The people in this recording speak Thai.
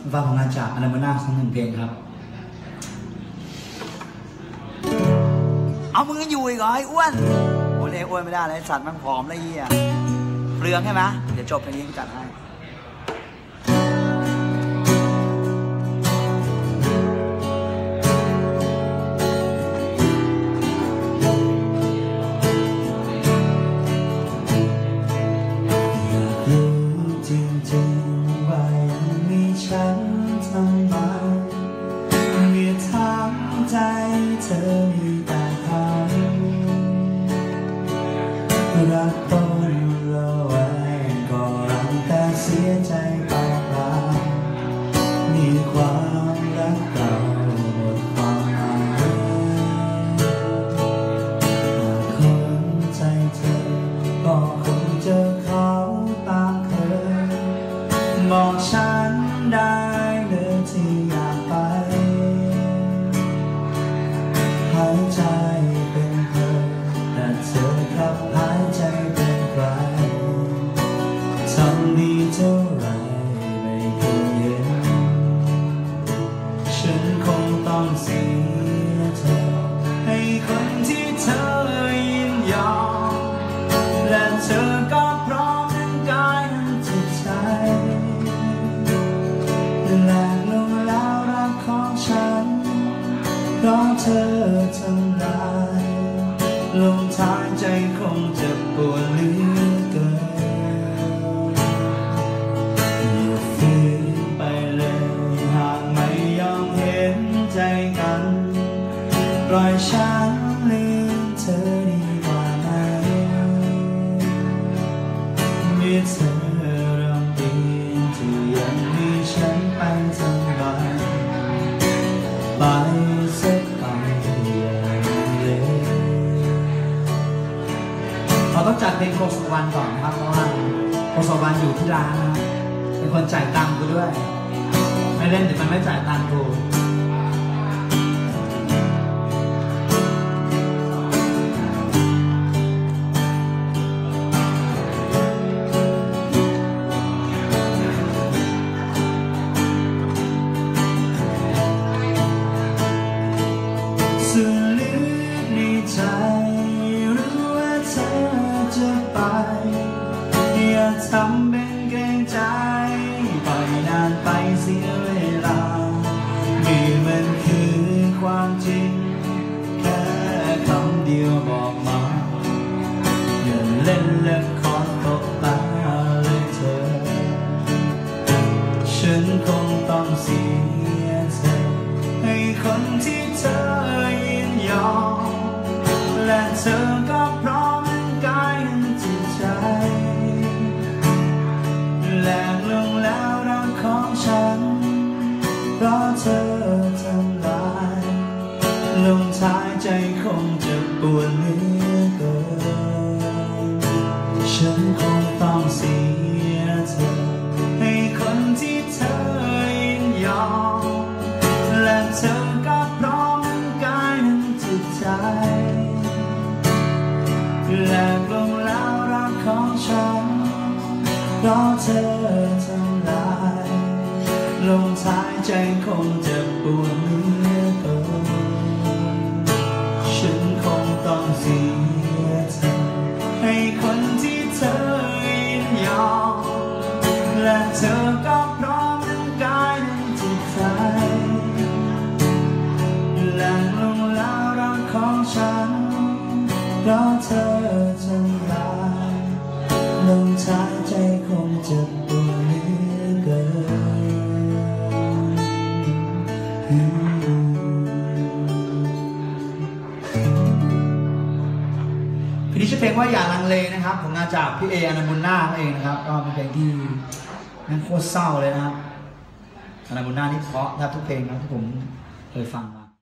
ฟังผลงานจากอนาโมนาสักหนึ่งเพลงครับเอามึงกันอยู่อีกเหรอไอ้อ้วนโอ้ยอ้วนไม่ได้เลยสัตว์มันผอมเลยเหี้ยเปลืองใช่ไหมเดี๋ยวจบเพลงนี้กูจัดให้ใจเธอมีแต่เขารักต้นระแวงก็รักแต่เสียใจเปล่าๆมีความรักเก่าหมดความหมายหากคนใจเธอก็คงเจอเขาตามเคยบอกฉันได้เลยที่อยากไปหายใจเป็นเธอแต่เธอกลับหายใจเป็นใครทำดีเท่าไรไม่เคยเห็นฉันคงต้องเสียเธอให้คนที่เธอยินยอมและเธอก็พร้อมทั้งกายทั้งจิตใจแหลกลงแล้วรักของฉันเพราะเธอทำลายลมหายใจคงจะปวดเหลือเกินอย่าฝืนไปเลยหากไม่ยอมเห็นใจกันปล่อยฉันลืมเธอดีกว่าไหมมีเธอเรื่องดีที่ยังมีฉันไปทั้งวันไปสักไปเราต้องจัดเพลงโคสวรรณก่อนนะครับเพราะว่าโคสวรรณอยู่ที่ร้านนะเป็นคนจ่ายตังค์กูด้วยไม่เล่นเดี๋ยวมันไม่จ่ายตังค์กูส่วนลึกในใจรู้ว่าเธอจะไปอย่าทำเป็นเกรงใจปล่อยนานไปเสียเวลานี่มันคือความจริงแค่คำเดียวบอกมาอย่าเล่นละครตบตาเลยเธอฉันคงต้องเสียเธอให้คนที่เธอยินยอมและเธอก็พร้อมทั้งกายทั้งจิตใจแหลกลงแล้วรักของฉันเพราะเธอทำลายลมหายใจคงจะปวดเหลือเกินฉันคงต้องเสียเธอให้คนที่เธอยินยอมและเธอก็พร้อมทั้งกายทั้งจิตใจแหลกลงแล้วรักของฉันเพราะเธอทำลายลมหายใจคงจะปวดเหลือเกินฉันคงต้องเสียเธอให้คนที่เธอยินยอมและเธอก็พร้อมทั้งกายทั้งจิตใจแหลกลงแล้วรักของฉันเพราะเธอทำลายลมหายใจคงจะปวดเหลือเกินเพลงนี้ชื่อเพลงว่าอย่าลังเลนะครับผลงานจากพี่เออนาบุญนาคเองนะครับก็เป็นเพลงที่นั่นโคตรเศร้าเลยนะครับอนาบุญนาคนี่เพราะแทบทุกเพลงนะที่ผมเคยฟังมา